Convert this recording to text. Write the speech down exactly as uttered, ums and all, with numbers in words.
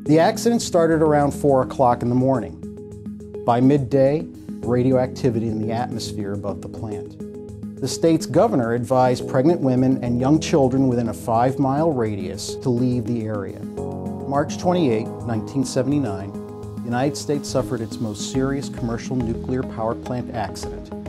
The accident started around four o'clock in the morning. By midday, radioactivity in the atmosphere above the plant. The state's governor advised pregnant women and young children within a five-mile radius to leave the area. March twenty-eighth, nineteen seventy-nine, the United States suffered its most serious commercial nuclear power plant accident